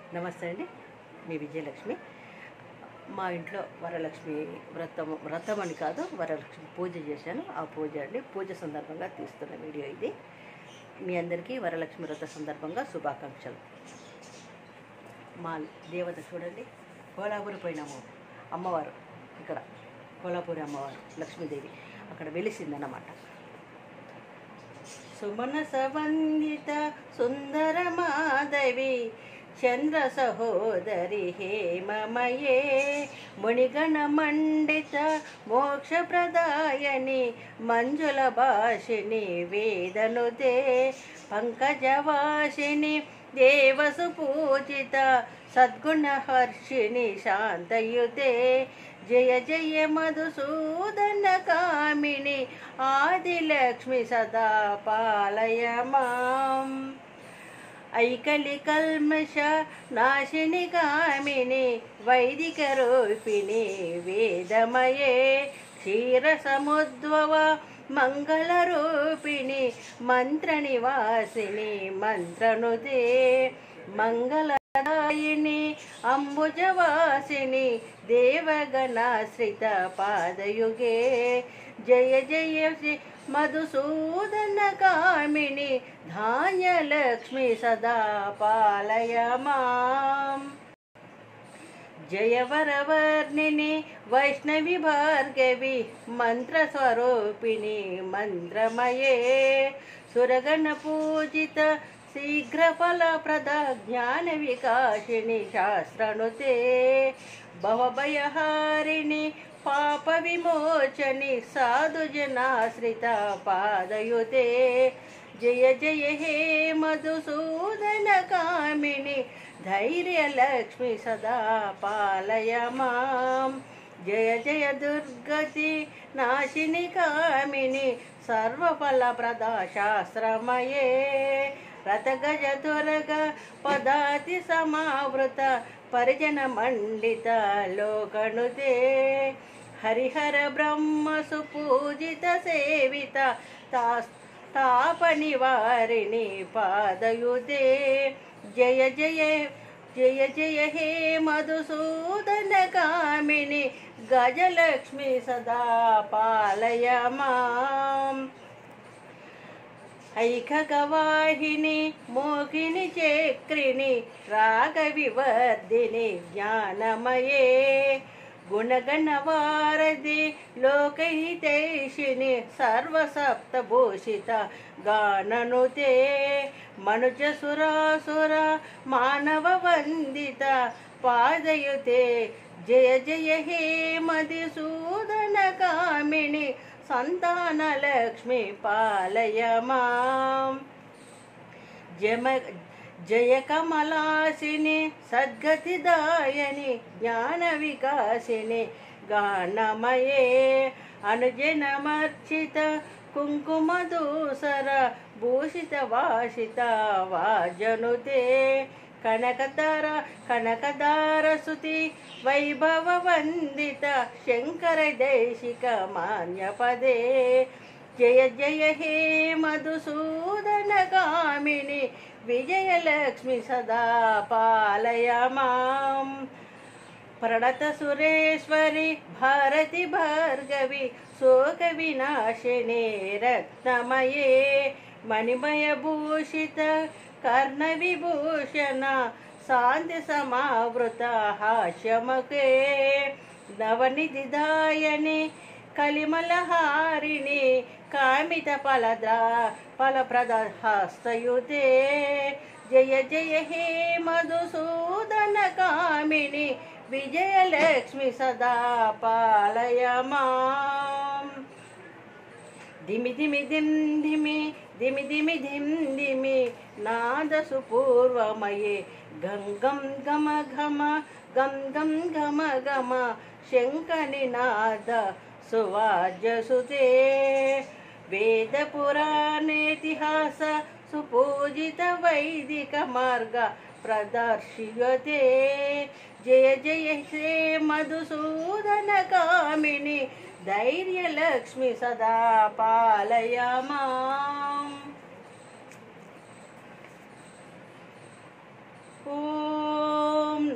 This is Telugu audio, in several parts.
నమస్తే అండి, మీ విజయలక్ష్మి. మా ఇంట్లో వరలక్ష్మి వ్రతం అని కాదు, వరలక్ష్మి పూజ చేశాను. ఆ పూజ అండి, పూజ సందర్భంగా తీస్తున్న వీడియో ఇది. మీ అందరికీ వరలక్ష్మి వ్రత సందర్భంగా శుభాకాంక్షలు. మా దేవత చూడండి, కోలాపూరి పోయినాము. అమ్మవారు ఇక్కడ కోలాపూరి అమ్మవారు లక్ష్మీదేవి అక్కడ వెలిసిందన్నమాట. సుమనస వందిత సుందర మాధవి చంద్ర సహోదరి హేమమయే మునిగణ మండిత మోక్ష ప్రదాయని మంజుల భాషిని వేదనుతే పంకజవాసిని దేవసు పూజిత సద్గుణ హర్షిణి శాంతయుతే జయ జయ మధుసూదన కామిని ఆదిలక్ష్మి సదా పాలయ మాం. ఐకలి కల్మష నాశిని కామిని వైదిక రూపిణి వేదమయే క్షీర సముద్భవ మంగళ రూపిణి మంత్ర నివాసిని మంత్రనుతే మంగళదాయిని అంబుజవాసిని దేవగణాశ్రిత పాదయుగే జయ జయ మధుసూదన కామిని ధాన్యలక్ష్మి సదా పాలయ మాం. జయవరవర్ణిని వైష్ణవి భార్గవి మంత్రస్వరూపిణి మంత్రమయే సురగణ పూజిత శీఘ్రఫలప్రద జ్ఞాన వికాసిని శాస్త్రనుతే భవభయహారిణి పాప విమోచని సాధుజనాశ్రిత పాదయుతే జయ జయ హే మధుసూదన కామిని ధైర్యలక్ష్మి సదా పాలయ మాం. జయ జయ దుర్గతి నాశిని కామిని సర్వఫలప్రద శాస్త్రమయే రథగజ దుర్గ పదాతి సమావృత పరిజన మండిత లోకనుతే హరిహర బ్రహ్మ సుపూజిత సేవిత తాప నివారిణి పాదయుతే జయ జయ జయ జయ హే మధుసూదన కామిని గజలక్ష్మి సదా పాలయ మాం. ఐకగవాహిని మోహిని చక్రిణి రాగ వివర్ధిని జ్ఞానమయే గుణగణవారధి లోకహితైషిని సర్వసప్తభూషిత గాననుతే మనుజ సురాసుర మానవ వందిత పాదయుతే జయ జయ హే మధుసూదన కామిని సంతానలక్ష్మి పాలయ మాం. జయ కమలాసిని సద్గతిదాయని జ్ఞాన వికాసిని గానమయే అనుజనమర్చిత కుంకుమదూసర భూషిత వాసిత వాజనుతే కనకదార సుతి వైభవ వందిత శంకర దేశిక మాన్యపదే జయ జయ హే మధుసూదన కామిని విజయలక్ష్మి సదా పాలయ మాం. ప్రణత సురేశ్వరి భారతి భార్గవి శోక వినాశిని రత్నమయే మణిమయ భూషిత కర్ణ విభూషణ శాంతి సమావృత హాస్యముఖే నవనిధిదాయని కలిమలహారిణి కామిత ఫలప్రద హస్తయుతే జయ జయ హే మధుసూదన కామిని విజయలక్ష్మి సదా పాలయ మాం. ధిమి ధిమి ధిమ్ ధిమి ధిమి ధిమి ధిమ్ ధిమి నాదసు పూర్వమయే గంగం గమ ఘమ గం గం గమ గమ శంఖనినాద సువాజ్యసుతే వేద పురాణేతిహాస సుపూజిత వైదిక మార్గ ప్రదర్శ్యతే జయ జయ శ్రీ మధుసూదన కామిని ధైర్యలక్ష్మి సదా పాలయ మాం. ఓ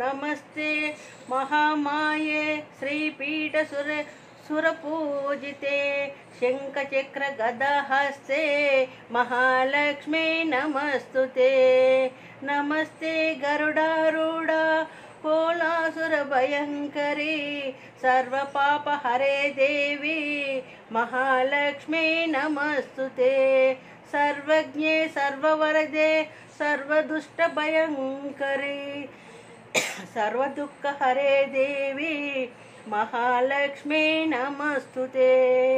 नमस्ते महामाये श्रीपीठ सुरपूजिते शंखचक्र गदाहस्ते महालक्ष्मी नमस्तुते। नमस्ते गरुडारूढ़ कोलासुर भयंकरी सर्वपाप हरे देवी महालक्ष्मी नमस्तुते। सर्वज्ञे सर्ववरदे सर्वदुष्ट भयंकरी सर्वदुःख हरे देवी महालक्ष्मी नमस्तुते।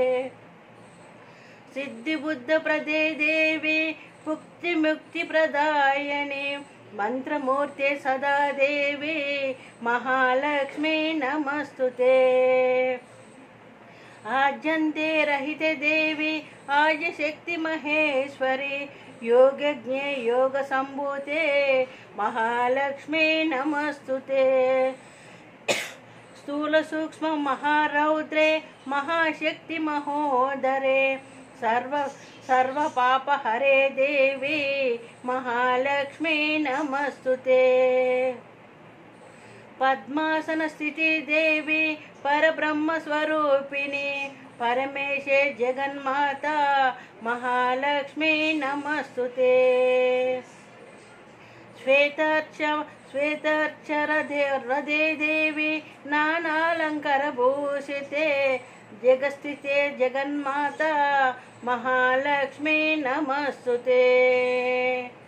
सिद्धि बुद्ध प्रदे देवी मुक्ति मुक्ति प्रदायिनी मंत्रमूर्ते सदा देवी महालक्ष्मी नमस्तुते। आद्यन्ते रहिते देवी आद्य शक्ति महेश्वरी योगज्ञे योग संभूते महालक्ष्मी नमस्तुते। स्थूल सूक्ष्म महारौद्रे महाशक्ति महोदरे सर्व पाप हरे देवी महालक्ष्मी नमस्तुते। पद्मासन स्थिति देवी परब्रह्म स्वरूपिणी परमेशे जगन्माता महालक्ष्मी नमस्तुते। श्वेतर्चरदे देवी नानालंकार भूषिते जगस्थिते जगन्माता महालक्ष्मी नमस्तुते।